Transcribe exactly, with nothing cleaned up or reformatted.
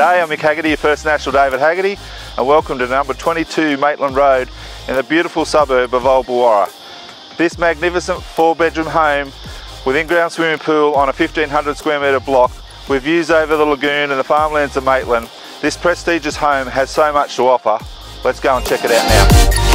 G'day, I'm Mick Haggerty, your First National David Haggerty, and welcome to number twenty-two Maitland Road in the beautiful suburb of Old Bolwarra. This magnificent four bedroom home with in-ground swimming pool on a fifteen hundred square metre block with views over the lagoon and the farmlands of Maitland. This prestigious home has so much to offer. Let's go and check it out now.